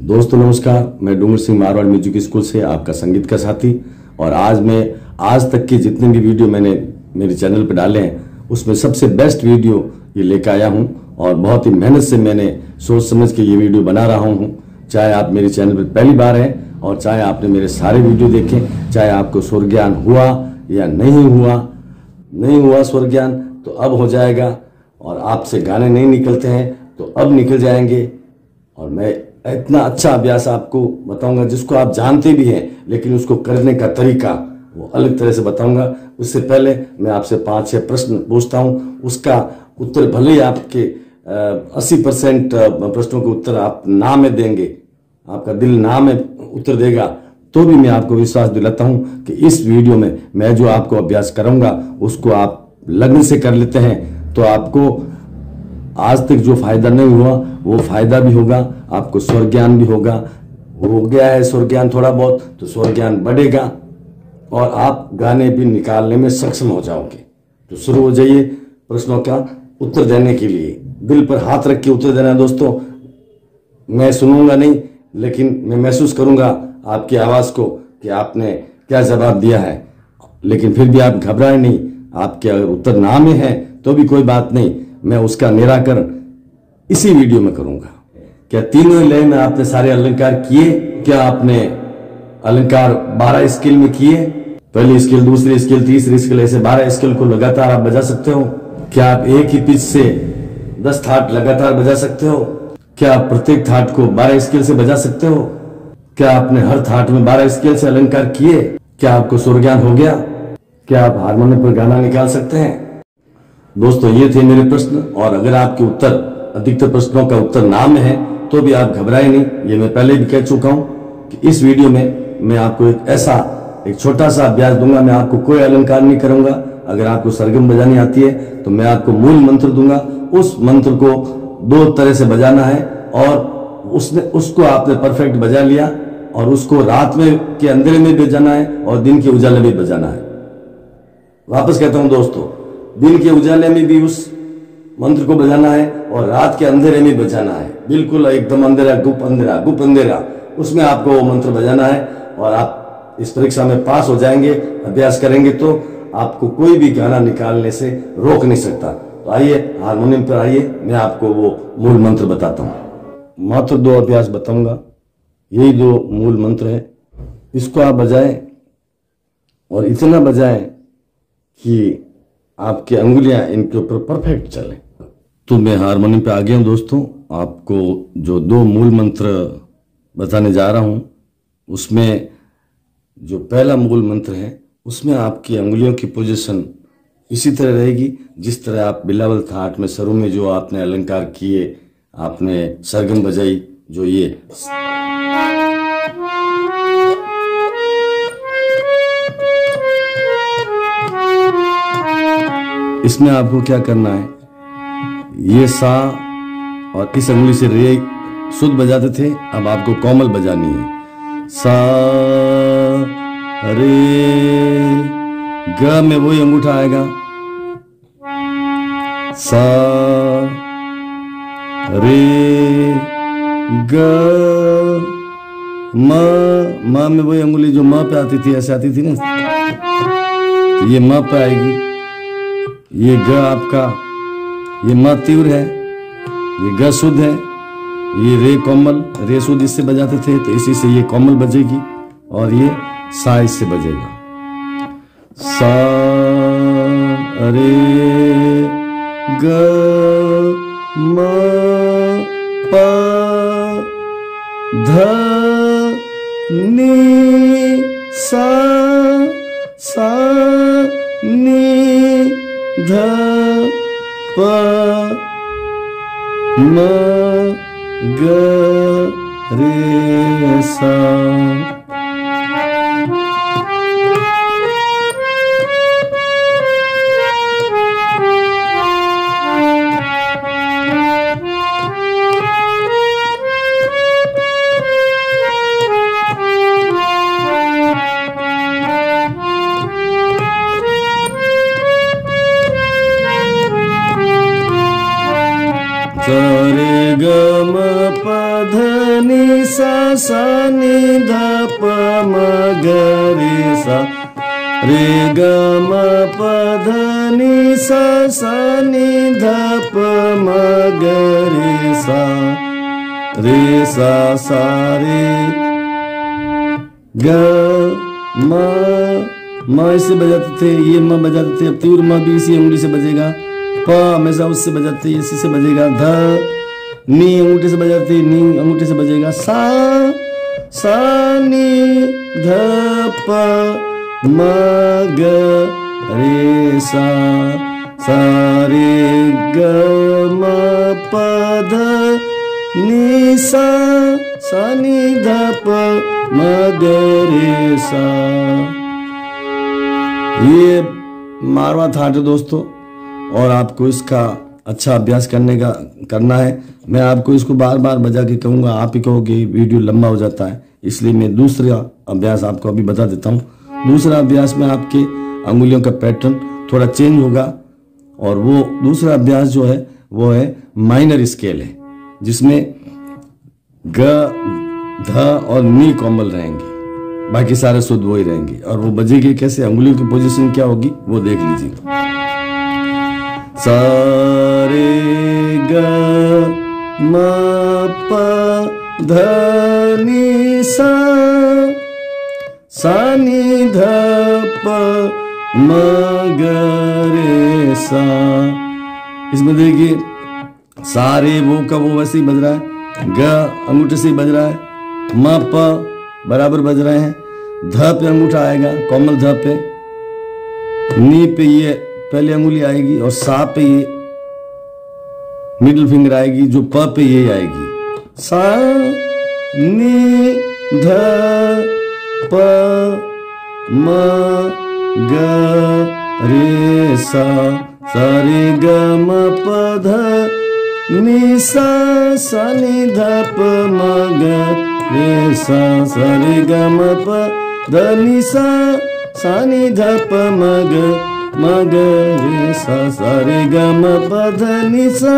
दोस्तों नमस्कार, मैं डूंगर सिंह मारवाड़ म्यूजिक स्कूल से आपका संगीत का साथी। और आज मैं आज तक के जितने भी वीडियो मैंने मेरे चैनल पर डाले हैं उसमें सबसे बेस्ट वीडियो ये लेकर आया हूं। और बहुत ही मेहनत से मैंने सोच समझ के ये वीडियो बना रहा हूं। चाहे आप मेरे चैनल पर पहली बार हैं और चाहे आपने मेरे सारे वीडियो देखे, चाहे आपको स्वर ज्ञान हुआ या नहीं हुआ स्वर ज्ञान तो अब हो जाएगा। और आपसे गाने नहीं निकलते हैं तो अब निकल जाएंगे। और मैं इतना अच्छा अभ्यास आपको बताऊंगा जिसको आप जानते भी हैं, लेकिन उसको करने का तरीका वो अलग तरह से बताऊंगा। उससे पहले मैं आपसे 5-6 प्रश्न पूछता हूं, उसका उत्तर भले ही आपके 80% प्रश्नों के उत्तर आप ना में देंगे, आपका दिल ना में उत्तर देगा, तो भी मैं आपको विश्वास दिलाता हूं कि इस वीडियो में मैं जो आपको अभ्यास कराऊंगा उसको आप लगन से कर लेते हैं तो आपको आज तक जो फायदा नहीं हुआ वो फायदा भी होगा, आपको स्वर ज्ञान भी होगा। हो गया है स्वर ज्ञान थोड़ा बहुत तो स्वर ज्ञान बढ़ेगा और आप गाने भी निकालने में सक्षम हो जाओगे। तो शुरू हो जाइए प्रश्नों का उत्तर देने के लिए। दिल पर हाथ रख के उत्तर देना है दोस्तों। मैं सुनूंगा नहीं, लेकिन मैं महसूस करूंगा आपकी आवाज को कि आपने क्या जवाब दिया है। लेकिन फिर भी आप घबराए नहीं, आपके अगर उत्तर ना में है तो भी कोई बात नहीं, मैं उसका निराकरण इसी वीडियो में करूंगा। क्या तीनों लय में आपने सारे अलंकार किए? क्या आपने अलंकार 12 स्केल में किए? पहली स्केल, दूसरी स्केल, तीसरी स्केल, ऐसे 12 स्केल को लगातार आप बजा सकते हो? क्या आप एक ही पिच से 10 थाट लगातार बजा सकते हो? क्या आप प्रत्येक थाट को 12 स्केल से बजा सकते हो? क्या आपने हर थाट में 12 स्केल से अलंकार किए? क्या आपको स्वर ज्ञान हो गया? क्या आप हारमोनियम पर गाना निकाल सकते हैं? दोस्तों ये थे मेरे प्रश्न। और अगर आपके उत्तर अधिकतर प्रश्नों का उत्तर ना में है तो भी आप घबराए नहीं। ये मैं पहले भी कह चुका हूं कि इस वीडियो में मैं आपको एक छोटा सा अभ्यास दूंगा। मैं आपको कोई अलंकार नहीं करूंगा। अगर आपको सरगम बजानी आती है तो मैं आपको मूल मंत्र दूंगा। उस मंत्र को 2 तरह से बजाना है और उसको आपने परफेक्ट बजा लिया और उसको रात में के अंधेरे में बजाना है और दिन के उजाले में बजाना है। वापस कहता हूं दोस्तों, दिन के उजाले में भी उस मंत्र को बजाना है और रात के अंधेरे में बजाना है। बिल्कुल एकदम अंधेरा, गुप अंधेरा, उसमें आपको वो मंत्र बजाना है। और आप इस परीक्षा में पास हो जाएंगे, अभ्यास करेंगे तो आपको कोई भी गाना निकालने से रोक नहीं सकता। तो आइए हारमोनियम पर आइए, मैं आपको वो मूल मंत्र बताता हूँ। मात्र 2 अभ्यास बताऊंगा, यही 2 मूल मंत्र है। इसको आप बजाएं और इतना बजाएं कि आपकी अंगुलियां इनके ऊपर परफेक्ट चलें। तो मैं हारमोनियम पे आ गया हूं दोस्तों। आपको जो 2 मूल मंत्र बताने जा रहा हूं उसमें जो पहला मूल मंत्र है उसमें आपकी अंगुलियों की पोजीशन इसी तरह रहेगी जिस तरह आप बिलावल थाट में सरों में जो आपने अलंकार किए, आपने सरगम बजाई, जो ये इसमें आपको क्या करना है, ये सा और इस अंगुली से रे शुद्ध बजाते थे, अब आपको कोमल बजानी है। सा रे ग में वही अंगूठा आएगा, सा रे ग म में वही अंगुली जो म पे आती थी, ऐसे आती थी ना, तो ये म पे आएगी। ये ग आपका, ये म तीव्र है, ये ग शुद्ध है, ये रे कोमल, रे शुद्ध इससे बजाते थे तो इसी से ये कोमल बजेगी और ये सा इससे बजेगा। सा रे ग म प ध नि सा नि ध प म ग रे सा। रे ग म प ध नि नि सा नि ध प म ग रे सा रे ग म प ध नि सा नि ध प म ग रे सा रे ग म इससे बजाते थे, ये म बजाते थे। अब तीव्र म भी इसी उंगली से बजेगा। प हमेशा उससे बजाते, इसी से बजेगा। ध नी अंगूठे से बजाते, नी अंगूठे से बजेगा। सा नी ध प म ग रे सा रे ग म प ध नि सा नि ध प म ग रे सा। ये मारवा थाट है दोस्तों, और आपको इसका अच्छा अभ्यास करना है। मैं आपको इसको बार बार बजा के कहूँगा, आप ही कहोगे वीडियो लंबा हो जाता है, इसलिए मैं दूसरा अभ्यास आपको अभी बता देता हूँ। दूसरा अभ्यास में आपके अंगुलियों का पैटर्न थोड़ा चेंज होगा, और वो दूसरा अभ्यास जो है वो है माइनर स्केल है, जिसमें ग ध और नी कोमल रहेंगे, बाकी सारे शुद्ध वही रहेंगे। और वो बजेगी कैसे, अंगुलियों की पोजीशन क्या होगी वो देख लीजिए। सा रे ग म प ध नि सा नि ध प म ग रे सा। इसमें देखिए सारे वो का वो वैसे ही बज रहा है, ग अंगूठे से ही बज रहा है, म प बराबर बज रहे हैं, ध पे अंगूठा आएगा कोमल ध पे, नी पे ये पहले अंगुली आएगी, और सा पे ये मिडिल फिंगर आएगी, जो प पे ये आएगी। सा नी ध प म ग रे सा रे ग म प ध नि सा नि ध प म ग रे सा रे ग म प ध नि सा नि ध प म ग रे सा रे ग म प ध नि सा।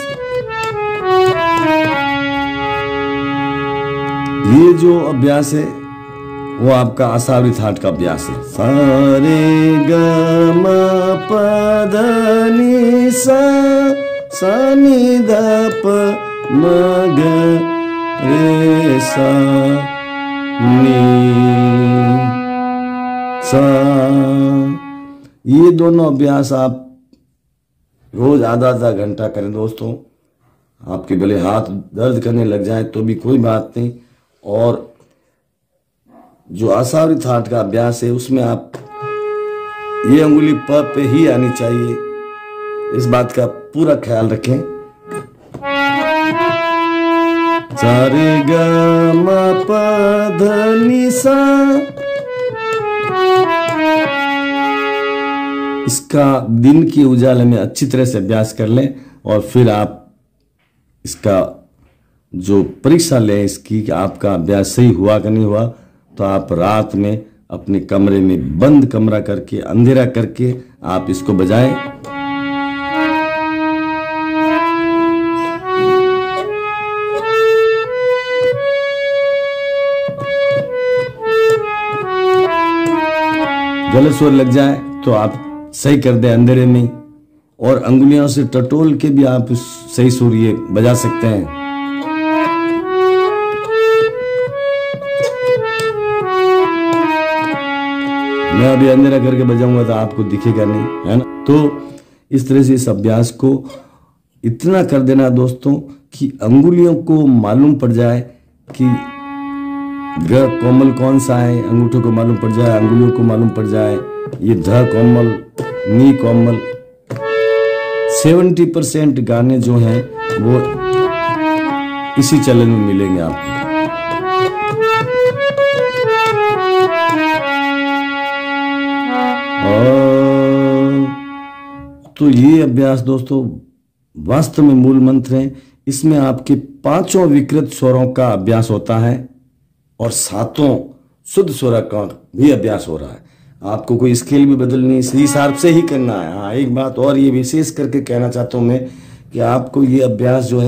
ये जो अभ्यास है वो आपका आसावरी थाट का अभ्यास है। सा रे ग म प ध नि सा नि ध प म ग रे सा नि सा। ये दोनों अभ्यास आप रोज आधा आधा घंटा करें दोस्तों। आपके भले हाथ दर्द करने लग जाए तो भी कोई बात नहीं। और जो आसावरी थाट का अभ्यास है उसमें आप ये अंगुली प पे ही आनी चाहिए, इस बात का पूरा ख्याल रखें। सा रे ग म प ध नि सा। इसका दिन की उजाले में अच्छी तरह से अभ्यास कर लें, और फिर आप इसका जो परीक्षा लें इसकी कि आपका अभ्यास सही हुआ कि नहीं हुआ, तो आप रात में अपने कमरे में बंद कमरा करके अंधेरा करके आप इसको बजाएं। गलत स्वर लग जाए तो आप सही कर दें अंधेरे में, और अंगुलियों से टटोल के भी आप सही सुर ये बजा सकते हैं। मैं अभी अंधेरा करके बजाऊंगा तो आपको दिखेगा नहीं, है ना। तो इस तरह से इस अभ्यास को इतना कर देना दोस्तों कि अंगुलियों को मालूम पड़ जाए कि ग कोमल कौन सा है, अंगूठों को मालूम पड़ जाए, अंगुलियों को मालूम पड़ जाए, ये ध कोमल नी कोमल। 70% गाने जो हैं वो इसी चलन में मिलेंगे आपको। तो ये अभ्यास दोस्तों वास्तव में मूल मंत्र है। इसमें आपके 5 विकृत स्वरों का अभ्यास होता है और 7 शुद्ध स्वर का भी अभ्यास हो रहा है। आपको कोई स्केल भी बदलनी, सी शार्प से ही करना है। हाँ, एक बात और ये विशेष करके कहना चाहता हूँ मैं कि आपको ये अभ्यास जो है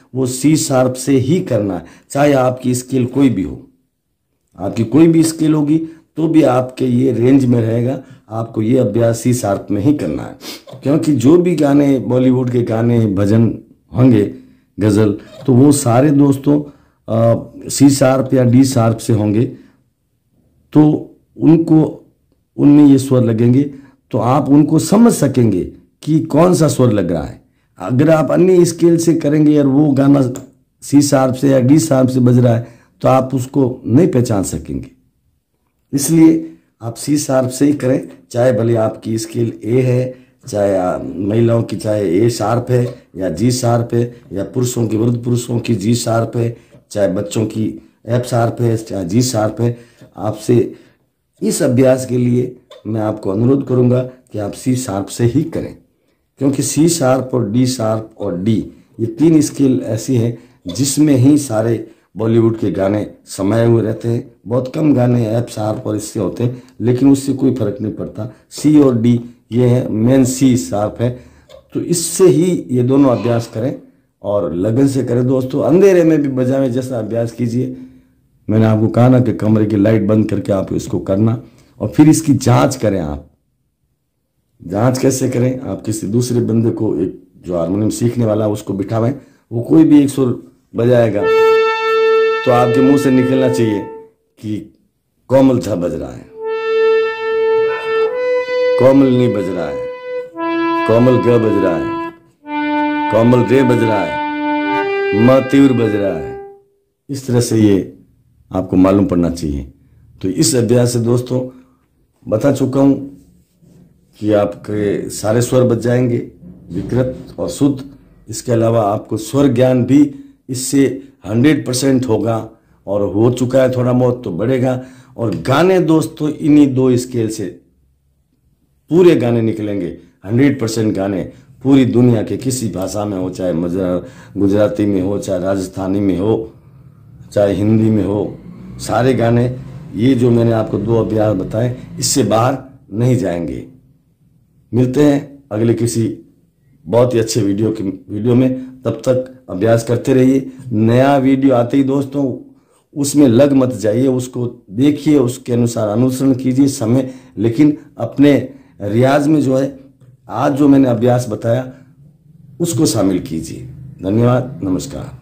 वो सी शार्प से ही करना है, चाहे आपकी स्केल कोई भी हो। आपकी कोई भी स्केल होगी तो भी आपके ये रेंज में रहेगा, आपको ये अभ्यास सी शार्प में ही करना है। क्योंकि जो भी गाने, बॉलीवुड के गाने, भजन होंगे, गज़ल, तो वो सारे दोस्तों सी शार्प या डी शार्प से होंगे, तो उनको उनमें ये स्वर लगेंगे, तो आप उनको समझ सकेंगे कि कौन सा स्वर लग रहा है। अगर आप अन्य स्केल से करेंगे और वो गाना सी शार्प से या डी शार्प से बज रहा है तो आप उसको नहीं पहचान सकेंगे। इसलिए आप सी शार्प से ही करें, चाहे भले आपकी स्केल ए है, चाहे महिलाओं की चाहे ए शार्प है या जी शार्प है, या पुरुषों की, वृद्ध पुरुषों की जी शार्प है, चाहे बच्चों की एफ शार्प है, चाहे जी शार्प है। आपसे इस अभ्यास के लिए मैं आपको अनुरोध करूंगा कि आप सी शार्प से ही करें, क्योंकि सी शार्प और डी शार्प और डी, ये तीन स्केल ऐसी हैं जिसमें ही सारे बॉलीवुड के गाने समाये हुए रहते हैं। बहुत कम गाने एफ शार्प और इससे होते हैं, लेकिन उससे कोई फर्क नहीं पड़ता। सी और डी ये है, मेन सी शार्प है, तो इससे ही ये दोनों अभ्यास करें और लगन से करें दोस्तों। अंधेरे में भी बजावें जैसा अभ्यास कीजिए। मैंने आपको कहा ना कि कमरे की लाइट बंद करके आप इसको करना, और फिर इसकी जांच करें। आप जांच कैसे करें? आप किसी दूसरे बंदे को, एक जो हारमोनियम सीखने वाला उसको बिठावें, वो कोई भी एक सुर बजाएगा तो आपके मुंह से निकलना चाहिए कि कोमल था बज रहा है, कोमल नहीं बज रहा है, कोमल ग बज रहा है, कोमल रे बज रहा है, म तीव्र बज रहा है। इस तरह से ये आपको मालूम पड़ना चाहिए। तो इस अभ्यास से दोस्तों बता चुका हूं कि आपके सारे स्वर बच जाएंगे, विकृत और शुद्ध। इसके अलावा आपको स्वर ज्ञान भी इससे 100% होगा, और हो चुका है थोड़ा बहुत तो बढ़ेगा। और गाने दोस्तों इन्हीं दो स्केल से पूरे गाने निकलेंगे। 100% गाने पूरी दुनिया के किसी भाषा में हो, चाहे गुजराती में हो, चाहे राजस्थानी में हो, चाहे हिंदी में हो, सारे गाने ये जो मैंने आपको दो अभ्यास बताए इससे बाहर नहीं जाएंगे। मिलते हैं अगले किसी बहुत ही अच्छे वीडियो में। तब तक अभ्यास करते रहिए। नया वीडियो आते ही दोस्तों उसमें लग मत जाइए, उसको देखिए, उसके अनुसार अनुसरण कीजिए समय, लेकिन अपने रियाज में जो है आज जो मैंने अभ्यास बताया उसको शामिल कीजिए। धन्यवाद, नमस्कार।